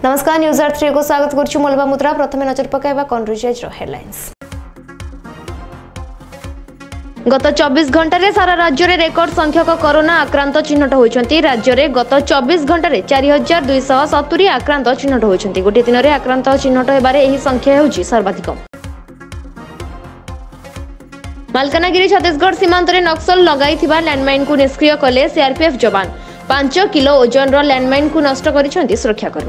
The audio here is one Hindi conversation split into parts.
नमस्कार न्यूज 3 को स्वागत करुछु मलबा मुद्रा प्रथमे नजर पकाइबा कॉन्ट्रीज हेडलाइंस। गत 24 घंटा रे सारा राज्य रे रेकर्ड संख्यक कोरोना आक्रांत चिन्हट होइछंती। राज्य रे गत 24 घंटा रे 4270 आक्रांत चिन्हट होइछंती। गोटे दिन रे आक्रांत चिन्हट हेबारे एही संख्या हेउची सर्वाधिक। मालकानगिरी छत्तीसगढ़ सीमांत रे नक्सल लगाइथिबा लैंडमाइन को निष्क्रिय कले सीआरपीएफ जवान। 5 किलो ओजन रो लैंडमाइन को नष्ट करिछंती सुरक्षाकर्मी।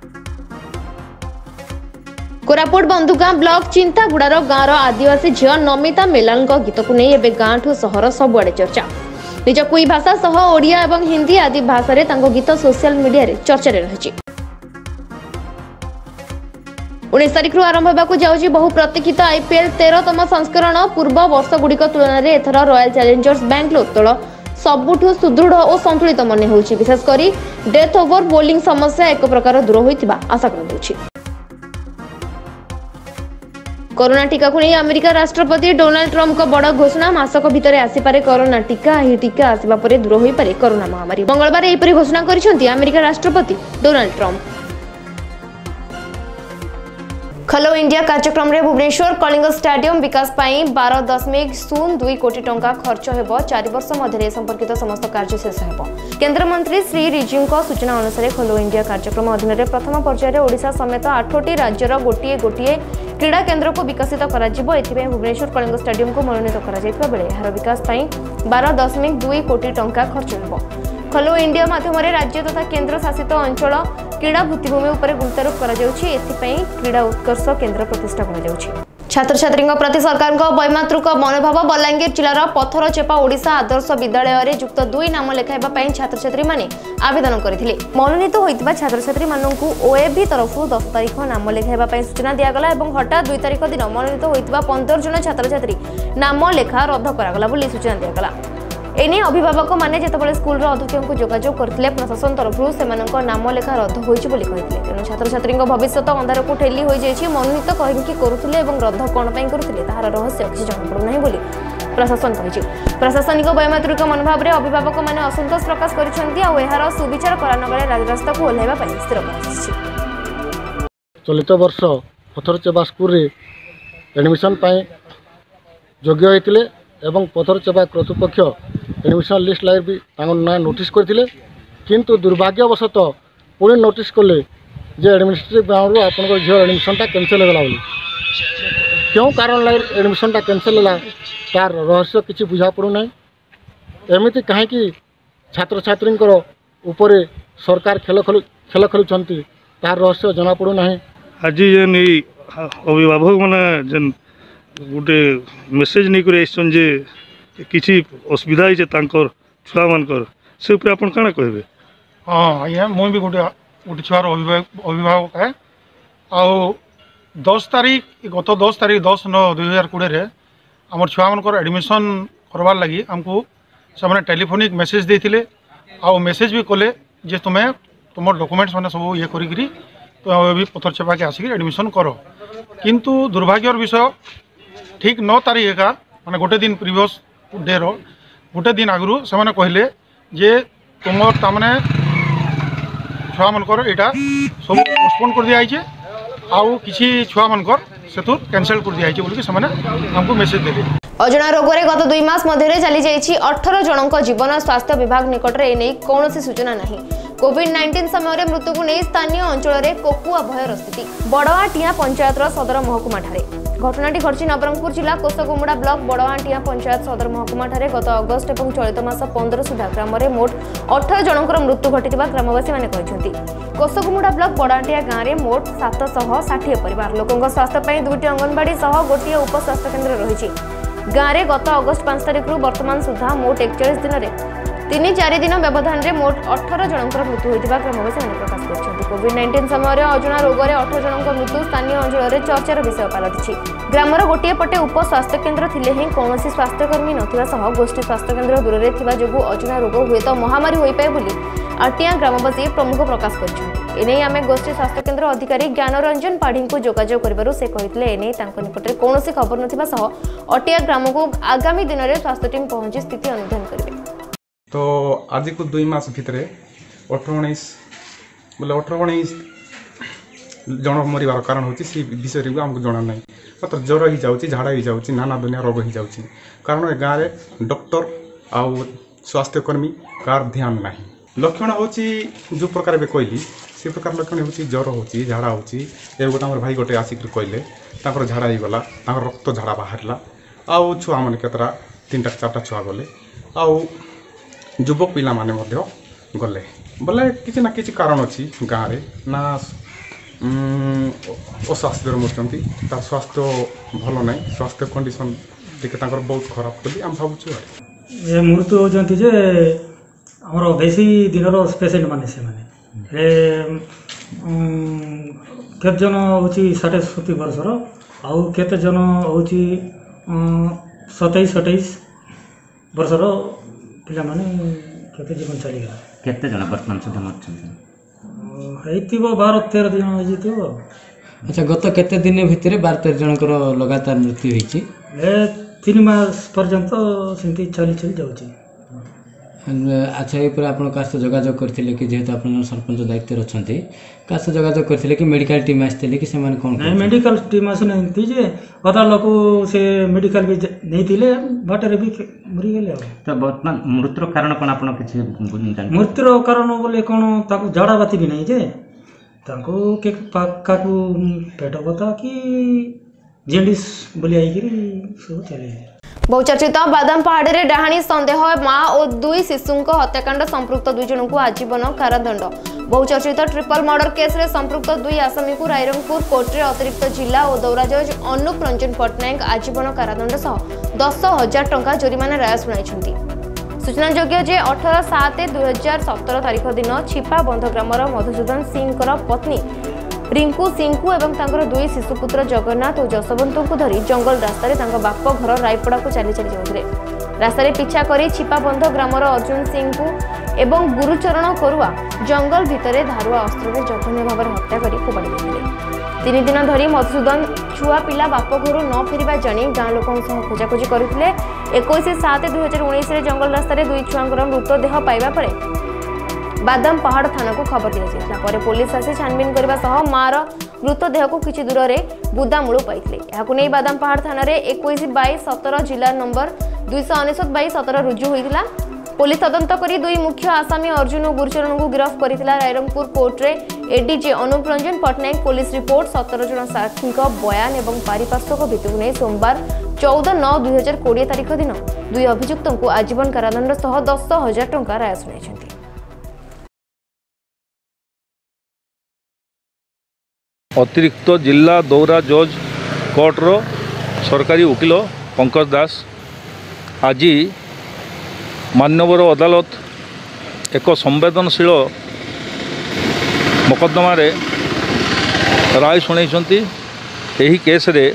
कोरापुट बंधुगां ब्लॉक चिंतागुड़ार गाँव आदिवासी झील नमिता मेलान गीत को नहीं एबे गाँ ठू सहर सबुआड़े चर्चा। निज कुई भाषा सह ओडिया एवं हिंदी आदि भाषा रे तांको गीत सोशल मीडिया रे चर्चा रे रहिछि। 19 तारिख रु आरंभ होबाकू जाउछि बहु प्रतीक्षित आईपीएल 13तम संस्करण। पूर्व वर्ष गुड़िक तुलन में एथर रॉयल चैलेंजर्स बैंगलोर दल सबुठू सुदृढ़ और संतुलित मन होउछि। विशेष करी डेथ ओवर बोलिंग समस्या एक प्रकार दूर होइतिबा आशा करछि। कोरोना टीका को नहीं अमेरिका राष्ट्रपति डोनाल्ड ट्रम्प को बड़ घोषणा। मासक भितर आसीपारे कोरोना टीका। यह टीका आसिबा परे दूर होई पारे कोरोना महामारी। मंगलवार एपरि घोषणा करिसेंती अमेरिका राष्ट्रपति डोनाल्ड ट्रम्प। खलो इंडिया कार्यक्रम रे भुवनेश्वर कलिंग स्टेडियम विकास पाई 12.02 कोटी टंका खर्च हेबो। 4 वर्ष मध्य संपर्कित समस्त कार्य शेष हेबो। केंद्र मंत्री श्री रिजिजू सूचना अनुसार खलो इंडिया कार्यक्रम अधीन रे प्रथम पर्यायर ओडिशा समेत 8टी राज्यर गोटे गोटे क्रीड़ा केन्द्र को विकसित करा जिवो। एथिबे भुवनेश्वर कलिंग स्टेडियम को मनोनीत करा जायतिबा बेले एहार विकास पाई 12.2 कोटी टंका खर्च हेबो। खलो इंडिया माध्यम राज्य तथा केंद्र शासित अंचल क्रीड़ा भित्तिभूमि उपर गुरुत्वारोप करा जाउछि। एथिपई क्रीड़ा उत्कर्ष केंद्र प्रतिष्ठा करा जाउछि। छात्र छात्री प्रति सरकार वैमातृक मनोभाव। बलांगीर जिलार पथर चेपा ओडिशा आदर्श विद्यालय रे युक्त 2 नाम लेखाइबा पई छात्र छात्री माने आवेदन करथिले। मनोनीत होइतिबा छात्र छात्री माननकु ओएबी तरफ 10 तारिख नाम लेखाइबा पई सूचना दिया गला एवं हठात 2 तारिख दिन मनोनीत होइतिबा 15 जन छात्र छात्री नाम लेखा रद्द करागला बोली सूचना दिया गला। एने अभिभावक माने जेतेबेले स्कूल अध्यक्ष को जोगाजोग करथिले प्रशासन तरफ नाम लेखा रद्द होइछि बोली कहिथिले। तेणु छात्र छात्री भविष्य अंधार को ठेली हो जाइछि। मनोनीत कहिंकि करुथिले एवं रद्द कोन पई करुथिले ताहार रहस्य किछि जଣା पडु नाही बोली प्रशासन कहिछि। प्रशासनिक वैमातृक मनोभाव रे अभिभावक माने असंतोष प्रकाश करिसेंती आ एहार सुविचार करानगले राजरास्ता को ओल्हाइबा पई स्थिर कराछि। चलित वर्ष पथरचेपा स्कूल रे एडमिशन पई योग्य होइतिले एवं पथरचेपा कर्तृपक्ष एडमिशन लिस्ट लाइव भी ना नोटिस करथिले। किंतु दुर्भाग्यवशतः पुणे नोटिस कले जे एडमिनिस्ट्रेटिव ग्राउंड रो आपन झियो एडमिशनटा कैंसिल होगला बोली। क्यों कारण लाइव एडमिशनटा कैंसिल होला तार रहस्य किछि बुझा पड़ू नाही। एमिति काहे कि छात्र छात्री ऊपर सरकार खेल खेलुचंती तार रहस्य जना पड़ू नाही। आज जेन अभिभावक माने जेन गोटे मेसेज नहीं कर जे किसी असुविधा है छुआ मानकर से ऊपर आप कण कहे। हाँ आज्ञा मुझे भी गोटे छुआर अभिभावक है। आउ 10 तारीख गत 10 तारीख 10/9/2020 आम छुआ मान एडमिशन करवार लगी आमको से टेलीफोनिक मेसेज देते आउ मेसेज भी कले जे तुम्हें तुम डॉक्यूमेंट्स मैंने सब ये करी तो भी पथर चेपा के आसिक एडमिशन कर। किंतु दुर्भाग्यर विषय ठीक 9 तारीख का माने गोटे दिन प्रीवियस डे रो गोटे दिन आगु से कहले जे तुम तमें छुआ मनकर यहाँ सब पोस्टपोन कर दिखाई आउ किसी छुआ मनकर से कैंसिल कर दिखाई बोल से हमको मेसेज देले। अजना रोग रे गत 2 मास मध्य चली जाइछि 18 जनक जीवन। स्वास्थ्य विभाग निकट रे एने कौनसी सूचना नहीं। कोविड-19 समय मृत्यु को नहीं स्थानीय अंचल में कोकुआ भयर स्थिति। बड़आटिया पंचायत सदर महकुमा ठारे घटनाटी घटी नवरंगपुर जिला कोसगुमुड़ा ब्लॉक बड़आटिया पंचायत सदर महकुमा ठारे गत अगस्ट और चलित मास 15 सुधा ग्राम में मोट 18 जनकर मृत्यु घटी ग्रामवासी माने कहते। कोसगुमुड़ा ब्लॉक बड़आटिया गाँव में मोट 760 परिवार लोकों स्वास्थ्य 2टी अंगनवाड़ी सह गोटे उपस्वास्थ्य केन्द्र रही। गाँव में गत अगस्ट 5 तारिख वर्तमान सुधा मोट 41 दिन में 3-4 दिन व्यवधान में मोट 18 जनकर मृत्यु होता ग्रामवासी प्रकाश कर। कोविड-19 समय अजना रोग में 18 जनक मृत्यु स्थानीय अंचल में चर्चार विषय पलटि। ग्रामर गोटे पटे उप स्वास्थ्य केन्द्र थिले ही कौन स्वास्थ्यकर्मी नथिबा गोष्ठी स्वास्थ्य केन्द्र दूर में थिबा जोगु अजना रोग हुए तो महामारी हो पाए बोली आटिया ग्रामवासी प्रमुख प्रकाश कर। एने आमे गोष्ठी स्वास्थ्य केन्द्र अधिकारी ज्ञानरंजन पाढ़ी को जोगाजोग करबारु से कहितले एने तांको निकटरे कोनोसी खबर नथिबा सह अटिया ग्राम को आगामी दिन में स्वास्थ्य टीम पहुंची स्थिति अनुधान करिवे। तो आज को 2 मास भितर 18-19 बोले 18-19 जन मरवार कारण होची से विषय रे हमको जणा नहीं मात्र ज्वर ही जाउची झाड़ा ही जाउची नाना दुनिया रोग ही जाउची कारण गाँव में डॉक्टर आउ स्वास्थ्यकर्मी कार ध्यान नहीं लक्षण होची जो प्रकार बे कहली से प्रकार लक्षण होची ज्वर होची झाड़ा होची ए गोटे हमर भाई गोटे आसिक कहले ताकर झाड़ा ही गला ताकर रक्त झाड़ा बाहरला आउ छुआ माने केतरा 3टा 4टा छुआ गले आउ युवक पिला माने मध्य गले बोले किसी ना किसी कारण अच्छी गाँव में ना अस्वास्थ्य मरती तार स्वास्थ्य भल ना स्वास्थ्य कंडीशन टी बहुत खराब बोली आम भावुँ ये मृत्यु होती जे आमर बेसी दिन पेसेंट माने से माने केत जन हूँ 60-70 वर्षर आउ केते जन हूँ 27-28 वर्षर पिला माने केते जीवन चलीगला केते जन वर्तमान सुधा मरछन 12-13 दिन हो। अच्छा गत केते दिन भितर 12-13 जनकर लगातार मृत्यु होईची 3 मास पर्यंत सेंती चली जाउची। अच्छा ये आप जोगाजोग करते कि जेहेतु आप सरपंच दायित्व अच्छा क्या जोगाजोग करते कि मेडिकल टीम आसते कि कौन नहीं मेडिकल टीम आसुनाहांती जे अदा लोक से मेडिकल भी नहीं बाटर भी मरीगले। तो बर्तमान मृत्युर कारण कौन आप मृत्युर कारण बोले कौन ताकू झाड़ा बाती भी नहीं जे ताकू पेट बता कि जेंडिस बोली आई सब चले। बहुचर्चित बादाम पहाड़ी रे डाहाणी संदेह मां और 2 शिशुंक हत्याकांड संपृक्त 2 जन को आजीवन कारादंड। बहुचर्चित ट्रिपल मर्डर केस रे संपृक्त 2 आसामी को रायरंगपुर कोर्ट रे अतिरिक्त जिला और दौरा जज अनुप रंजन पट्टनायक आजीवन कारादंड सह 10,000 टंका जोरिमाना राय सुनाइछंती। सूचनायोग्य जे 18/7/2017 तारीख दिन छिपा बंध ग्रामर मधुसूदन सिंह पत्नी रिंकू सिंह एवं 2 शिशुपुत्र जगन्नाथ और जसवंत को धरी जंगल रास्तार बाप घर रायपड़ा को चली जाते रास्तार पिछा कर छिपाबंध ग्रामर अर्जुन सिंह को एवं गुरुचरण करुआ जंगल भितर धारुआ अस्त्र जघन्य भाव हत्या कर फोपाड़ी देते। 3 दिन धरी मधुसूदन छुआ पिला बाप घर न फेरिबा जानी गाँ लोकों खोजाखोजी करते 21/7/2019 जंगल रास्तार 2 छुआंकर मृतदेह पाइबा परे बादाम पहाड़ थाना को खबर दिया पर पुलिस आसी छानबीन करने सह मार मृतदेह को किछि दूर रे बुदामूल पाई बादाम पहाड़ थाना 21/22/17 जिला नंबर 299/17 रुजु होता। पुलिस तदंत करी 2 मुख्य आसामी अर्जुन और गुरुचरण को गिरफ्त करथिला। रायरंगपुर कोर्ट रे ADJ Anup Ranjan Pattnaik police report 17 जन साक्षी बयान एवं पारिपार्श्विक भित्तिक नहीं सोमवार 14/9/2020 तारीख दिन 2 अभियुक्तों को आजीवन कारादंड सह 10,000 टंका राय सुनाइछंती। अतिरिक्त जिला दौरा जज कोर्टर सरकारी वकिल पंकज दास आज मान्यवर अदालत एक संवेदनशील मोकदमा राय शुणाई। यही केस रे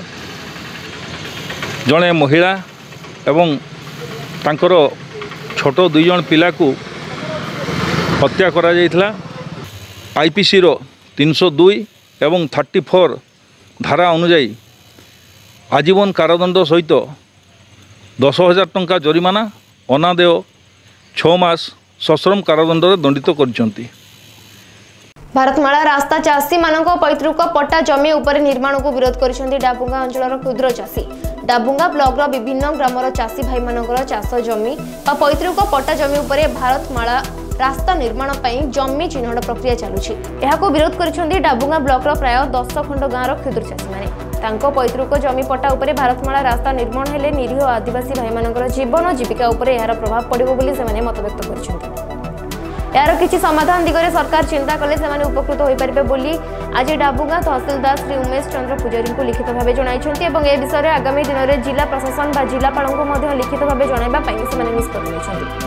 जड़े महिला एवं तांकर छोट 2 जन पिला को हत्या करा जायथिला। आईपीसी रो 302 एवं 34 धारा अनुजाई आजीवन कारादंड सहित 10,000 टंका जरिमाना अनादेय 6 मास सश्रम कारादंड दंडित करछंती। भारतमाला रास्ता चाषी मानक पैतृक पट्टा जमी उपर निर्माण को विरोध करिसेंती डाबुंगा अंचलर क्षुद्र चाषी। डाबुंगा ब्लॉक विभिन्न ग्रामर चाषी भाई मानकर चाष जमी बा पैतृक पट्टा जमी उपर भारतमाला रास्ता निर्माण पर जमी चिन्हट प्रक्रिया चलुछि। एहाको विरोध करिसेंती डाबुंगा ब्लॉक प्राय 10 खंड गाँवर क्षुद्र चाषी माने। तांको पैतृक जमी पट्टा उपर भारतमाला रास्ता निर्माण हेले निरीह आदिवासी भाई मानकर जीवन जीविका उपर एहार प्रभाव पड़िबो बोली सेमाने मतव्यक्त करिसेंती। यार किसी समाधान दिगरे सरकार चिंता कले सेमाने उपकृत होई परिबे बोली आज डाबुंगा तहसीलदार श्री उमेश चंद्र पूजारी को लिखित भाव जणाइछंती एवं ए विषय आगामी दिन में जिला प्रशासन बा जिलापाल को मध्य लिखित भाव जणाइबा पई सेमाने निष्पत्ति नेछंती।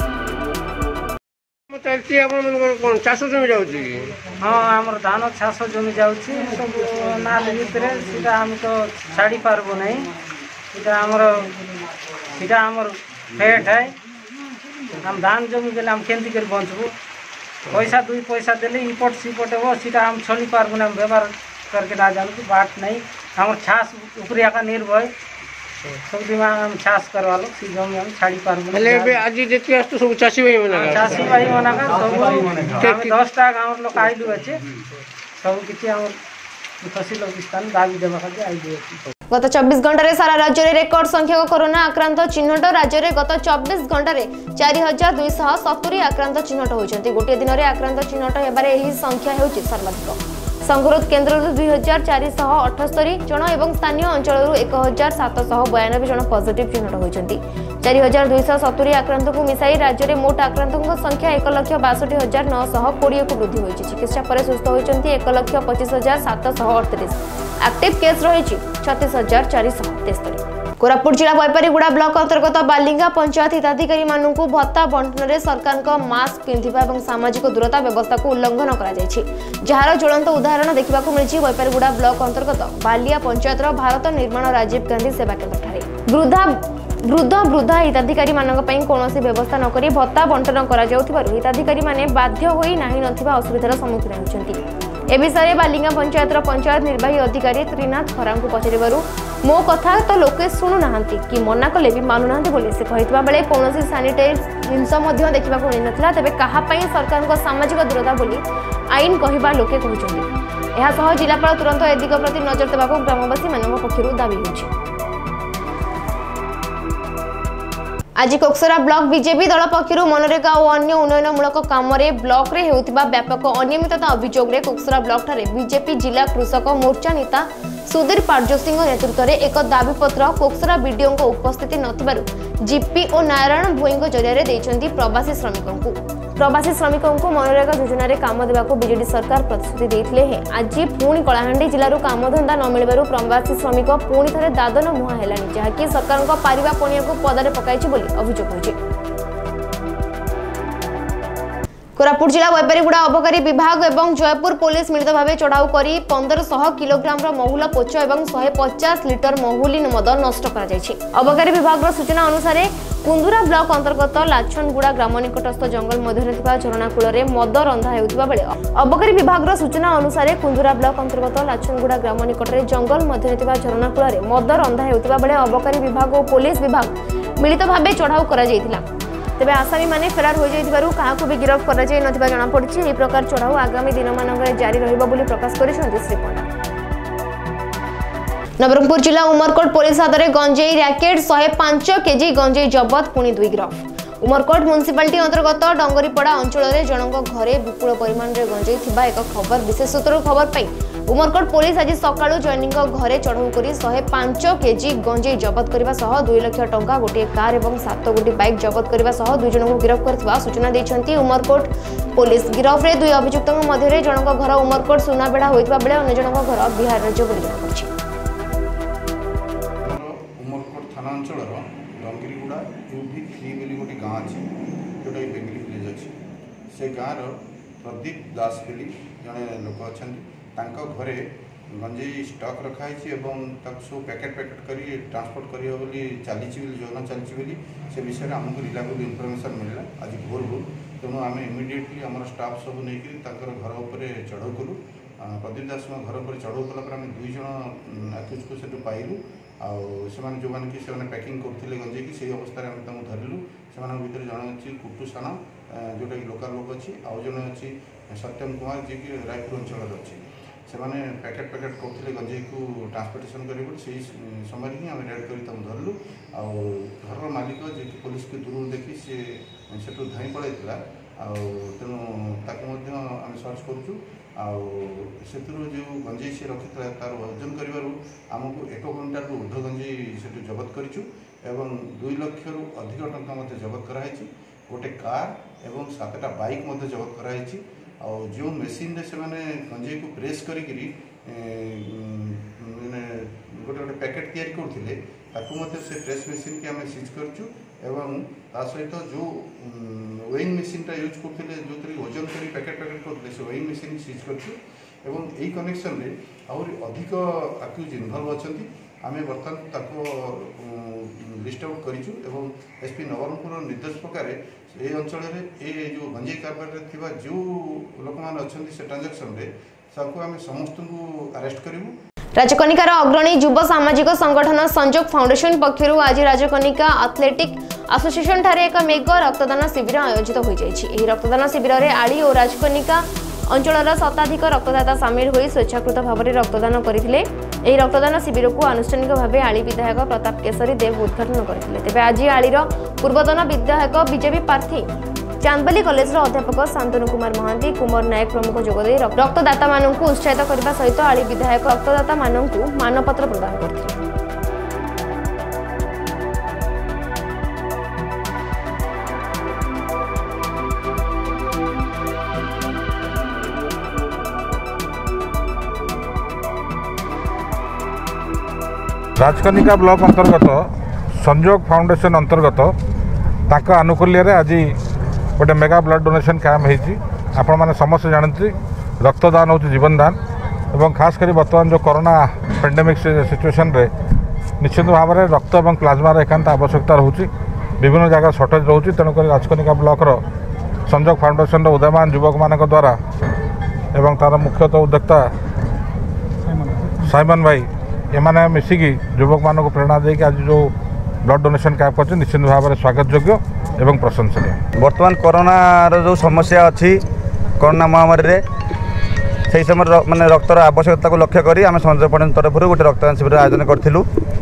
चाष जमी जाऊँगी हाँ आम धान चाष जमी जाऊँगी सब नाल भितर सीधा आम तो छाड़ी पार्बो नहीं सीधा आमर फेट है हम धान जमी गले हम केमती कर बचबू पैसा 2 पैसा देले इपट सिपट हो सीधा हम चली पार्बो ना व्यवहार करके ना जानू बात नहीं हम छास ऊपर का निर्भय सब दिमाग हम छास करवा लो सी जमी हम छाड़ी पार्बो हेले आज जेती आस तो सब चाषी भाई मना सब 10टा गाँव लोक आइलु अच्छे सब किसी तहसील ऑफिस स्थान दाबी देवा खातिर आई गत 24 घंटे सारा राज्य में रेकर्ड संख्यक कोरोना आक्रांत चिन्हट राज्य में गत 24 घंटे 4270 आक्रांत चिन्हट होती गोटे दिन में आक्रांत चिन्हट होबार संख्या होती सर्वाधिक संगरोध केन्द्र 2478 जन और स्थानीय अंचल 1792 जन पॉजिटिव चिन्हट होती 4270 आक्रांत को मिसाई राज्य में मोट आक्रांतों संख्या 1,62,920 को वृद्धि होती चिकित्सा पर सुस्थ होती 1,25,738 एक्टिव केस रही 36,473 कोरापुट जिला बैपारीगुड़ा ब्लॉक अंतर्गत बालिंगा पंचायत हिताधिकारी मानू भत्ता बंटन में सरकार मास्क पिंधिबा और सामाजिक दूरता व्यवस्था को उल्लंघन जार ज्वलंत उदाहरण देखा मिली बैपारीगुड़ा ब्लॉक अंतर्गत बालिया पंचायत भारत निर्माण राजीव गांधी सेवा केन्द्र वृद्धा हिताधिकारी कौन व्यवस्था नक भत्ता बंटन कर हिताधिकारी माने बाध्य होई नाही नथिबा असुविधार सम्मुखीन होती ए विषय बालिंगा पंचायत पंचायत निर्वाही अधिकारी त्रिनाथ खरा को पचारू मो कथा तो लोके शुणु ना कि मना कले भी मानुना से कहता बेले कौन सानिटाइज जिनस देखा मिल ना तेज क्या सरकार सामाजिक दूरता बोली आईन कहवा लोके कहते जिलापाल तुरंत ए दिग प्रति नजर देवा ग्रामवासी पक्षर दाबी होती। आज कोक्सरा ब्लॉक बीजेपी दल पक्षर मनरेगा और अन्य उन्नयनमूलक काम ब्लॉक रे हेउतिबा व्यापक अनियमितता अभियोग रे कोक्सरा ब्लॉक ठारे बीजेपी जिला कृषक मोर्चा नेता सुधीर पारजोशी नेतृत्व में एक दाबीपत्र कोक्सरा बीडीओ उपस्थिति नथिबारु जीपी और नारायण भोई जरिया देइछंती प्रवासी श्रमिकों को मनरेगा योजना रे काम देवाको बीजेडी सरकार प्रतिश्रुति देथिले हे आज पुणी कलाहांडी जिल्लारू कामधंदा न मिलबारु प्रवासी श्रमिक पुणी थरे दादन मुहा हेलानी जहाँकि सरकार पारिबा पणिया को पदारे पकाइछि बोली अभियोग होइछि। कोरापुट जिला बैपारीगुड़ा अबकारी विभाग एवं जयपुर पुलिस मिलित भाव चढ़ाऊ कर 1500 किलोग्राम महुला पोच और 150 लिटर महुली मद नष्ट कर अबकारी विभाग सूचना अनुसार कुंदुरा ब्लॉक अंतर्गत लाछनगुड़ा ग्राम निकटस्थ जंगल मध्य झरणा कूल मद रंधा होता बेले अबकारी विभाग सूचना अनुसार कुंदुरा ब्लॉक अंतर्गत लाछनगुड़ा ग्राम निकट में जंगल मध्य झरणा कूल मद रंधा होता बेले अबकारी विभाग और पुलिस विभाग मिलित भाव चढ़ाऊ कर तेज आसामी माने फेरार हो जाइथिबारु काहाकु भी गिरफ्त करा जाय नथिबा जणा पड़छि। एही प्रकार चढ़ाऊ आगामी दिन मानकरे जारी रहिबो बोली प्रकाश करिसेंति श्री पंडा। नवरंगपुर जिला उमरकोट पुलिस हाथ में गंजेई रैकेट 105 केजी गंजेई जबत पुणी 2 गिरफ। उमरकोट म्युनिसिपालिटी अंतर्गत डंगरीपड़ा अंचल में जनक घरे विपुल परिमाण में गंजेई थिबा एक खबर विशेष सूत्र खबर पाई उमरकोट पुलिस आज सकाळु जैनिक घरे चढ़ाऊ कर 105 केजी गंजेई जबत करने 2 लाख टंका गोटे कार और 7 गोटी बाइक जबत करने 2 जन को गिरफ्त कर सूचना देते उमरकोट पुलिस। गिरफ में 2 अभियुक्तों मध्य जनक घर उमरकोट सुनाबेड़ा होता बेले अन्य जनक घर बिहार राज्य बोली जनापड़ी। उमरकोट थाना अंचल डंगरीगुड़ा UB3 बोली गोटे गाँव अच्छे जोटा बेंगली विलेज अच्छे से गाँव प्रदीप दास बोली जड़े लोक अच्छा घरे गंजेई स्टक रखाई सब पैकेट कर ट्रांसपोर्ट करियो बोली चली योजना चलती से विषय आमको रिलायबल इनफर्मेशन मिलला आज भोर तेणु आम इमिडिएटली आम स्टाफ सब नहीं घर उपर चढ़ाऊ कलु प्रदीप दास घर पर चढ़ाऊ कलापर आम 2 जन आक्यूज को से पाइलु आने जो मैंने कि पैकिंग करते गंजे की से अवस्था आम धरलु से भर जन अच्छी कुटू साण जोटा कि लोकाल लोक अच्छी आउ जन अच्छी सत्यम कुमार जी की रायपुर अंचल अच्छी से पैकेट करते गंजे को ट्रांसपोर्टेशन कर समय ही आम रेड कर धरलु घर मालिक जी पुलिस के दूर देखी से धाई पड़ाई तेणु ताकू आम सर्च करुचु से जो गंजेई से रखी तार वजन करमको 1 क्विंटाल ऊर्ध्व गंजेई से जबत करूँ एवं 2 लाख रु अधिक टंका जबत कराई गोटे कार एवं 7टा बाइक जबत कराई जो मेसीन से गंजेई को प्रेस करी गोटे गोटे पैकेट तैयारी करते से प्रेस मेसीन की आम सीज करूँ एवं ता सहित जो वेइंग मेसीनटा यूज करते जो वजन कर पैकेट करते से वेइंग मेसीन सीज करूँ यही कनेक्शन रे आहुरी अधिक आक्यूज इनवल्व अच्छा आम बर्तमान लिस्ट आउट करूँ एसपी नवरंगपुर निर्देश प्रकार ये अंचल ये जो गंजेई कारबार जो लोक मैंने अच्छा से ट्रांजेक्शन आम समस्त को अरेस्ट करूँ। राजकनिकार अग्रणी युव सामाजिक संगठन संजोग फाउंडेशन पक्षर आज राजकनिका एथलेटिक एसोसिएशन ठारे एक मेगा रक्तदान शिविर आयोजित हो रक्तदान शिविर में आली और राजकनिका अंचलर शताधिक रक्तदाता सामिल होई स्वेच्छाकृत भाव में रक्तदान करथिले। एही रक्तदान शिविर को आनुष्ठानिक भाव आली विधायक प्रताप केशरी देव उद्घाटन करथिले। तेबे आज आलीर पूर्वतन विधायक बीजेपी प्रार्थी चांदबाली कॉलेज अध्यापक शांतनु कुमार महांती, कुमार नायक प्रमुख जोगदे रक्तदाता मानक उत्साहित करने सहित आली विधायक रक्तदाता मानक मानपत्र प्रदान करथिले। राजकनिका ब्लॉक अंतर्गत संजोग फाउंडेशन अंतर्गत ताका आनुकूल्य आज गोटे मेगा ब्लड डोनेशन कैंप होती। आपण मैंने समस्त जानते रक्तदान हूँ जीवनदान और खासकर बर्तमान जो कोरोना पेंडेमिक सिचुएशन रे निश्चित भाव में रक्त और प्लाज्मार एकांत आवश्यकता रोचे। विभिन्न जगह सर्टेज रोचे। तेणुक राजकनिका ब्लॉकर संजोग फाउंडेशन उदयमान युवक मान द्वारा एवं तार मुख्यतः उद्योक्ता साइमन भाई एमाने मिसिकी युवक मान को प्रेरणा देके आज जो ब्लड डोनेशन कैंप कर निश्चित भाव में स्वागत योग्य एवं प्रशंसनीय। बर्तमान कोरोनार जो समस्या अच्छी कोरोना महामारी रे से समय माने रक्तर आवश्यकता को लक्ष्य करी आम संजय फाउंडेशन तरफ गोटे रक्तदान शिविर आयोजन करूँ।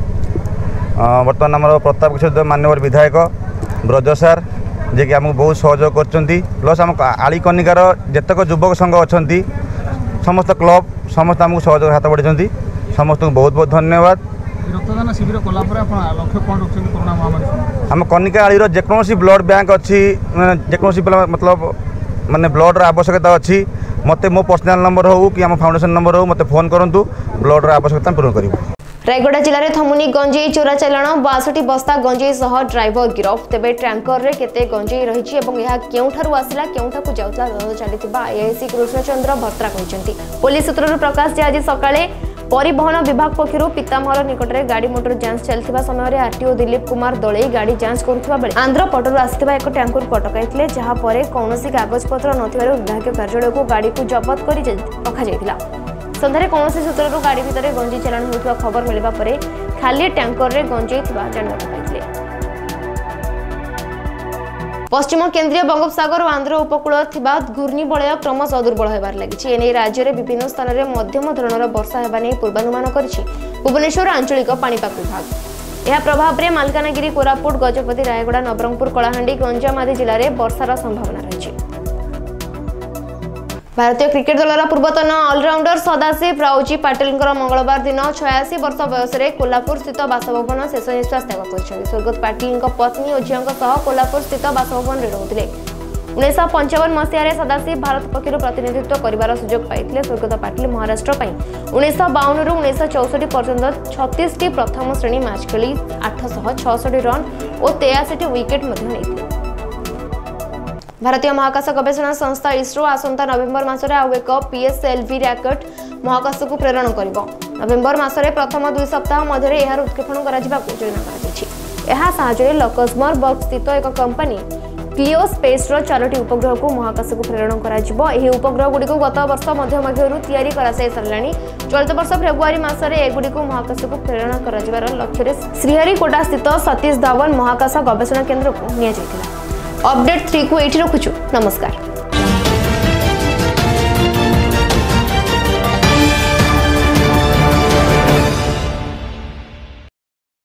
बर्तमान आम प्रताप किशोर माननीय विधायक ब्रज सार जे कि आमको बहुत सहयोग कर प्लस आम आली कनिकार जेतक युवक संघ अच्छा समस्त क्लब समस्त आमको सहयोग हाथ बढ़ी समस्त को बहुत बहुत धन्यवाद। रक्तदान शिविर कला लक्ष्य कौन रखते कोरोना महामारी आम कनिका आली जेकोसी ब्लड बैंक अच्छी जेकोसी मतलब माने ब्लड आवश्यकता अच्छी मते मो पर्सनल नंबर हो कि आम फाउंडेशन नंबर हो मते फोन करंतु ब्लड आवश्यकता पूर्ण करिवु। रायगढ़ जिले में थमुनी गंजेई चोरा चालाण 62 बस्ता गंजेई सह ड्राइवर गिरफ। तेबे टैंकर रे केते गंजेई रही और यह केउठारु आसिला केउठाकु जाउतला चलिथिबा आईआईसी कृष्णचंद्र भत्रा कहिसेंती। पुलिस सूत्रରୁ प्रकाश जे आज सकाळे परिवहन विभाग पक्षर पितामहर निकट में गाड़ी मोटर जांच चलता समय आरटीओ दिलीप कुमार दलई गाड़ी जांच करुवा बेले आंध्र पटरू आसिथिबा एक टैंकर को अटकाई जहाँपर कौन कागजपत्र नथिबारु विभाग कार्यालय को गाड़ी को जबत कर रखा जाइथिला। सन्धारे कौन सूत्रରୁ गाड़ी भितर गंजेई चालाण होता खबर मिलवा पर खाली टैंकर रे गंजेई थिबा जानवा पाइथिले। पश्चिम केन्द्रीय बंगोपसागर और आंध्र उपकूल थिबा घूर्णिबलय क्रमशः दुर्बल होबार लागिछि। एने राज्य में विभिन्न स्थान में मध्यम धरणर वर्षा हेबा नै पूर्वानुमान करिछि भुवनेश्वर आंचलिक पाणीपाग विभाग। यह प्रभाव में मालकानगिरी कोरापुट गजपति रायगड़ा नवरंगपुर कलाहांडी गंजाम आदि जिले में वर्षार संभावना रही। भारतीय क्रिकेट दलर पूर्वतन ऑलराउंडर सदाशिव राउजी पाटिल मंगलवार दिन 86 वर्ष बयस कोल्हापुर स्थित बासभवन शेष निश्वास त्याग कर। स्वर्गत पाटिल पत्नी और झील कोल्हापुर स्थित बासभवन रोते। 1955 मसीह सदाशिव भारत पक्षर प्रतिनिधित्व कर सुजोग पाई। स्वर्गत पाटिल महाराष्ट्र 1952 ରୁ 1964 पर्यंत 36 प्रथम श्रेणी मैच खेली 866 रन और 83 विकेट नहीं। भारतीय महाकाश गवेषणा संस्था इसरो आसंता नवेम्बर मासरे आउ एक पीएसएलवी रॉकेट महाकाश को प्रेरण करिवो। नवेम्बर मासरे प्रथम 2 सप्ताह मध्य यार उत्क्षेपण योजना कर लक्समबर्ग बर्ग स्थित एक कंपनी क्लियो स्पेस 4टी उपग्रह को महाकाश को प्रेरण कर। उपग्रह गुड़ी गत वर्ष मध्य तैयारी साराणी। चलित वर्ष फेब्रुआरी मासरे एगुड़ी महाकाश को प्रेरण कर लक्ष्य श्रीहरिकोटा स्थित सतीश धवन महाकाश गवेषणा केन्द्र को निया जायतिला। अपडेट 3 को एठी रखुछु। नमस्कार।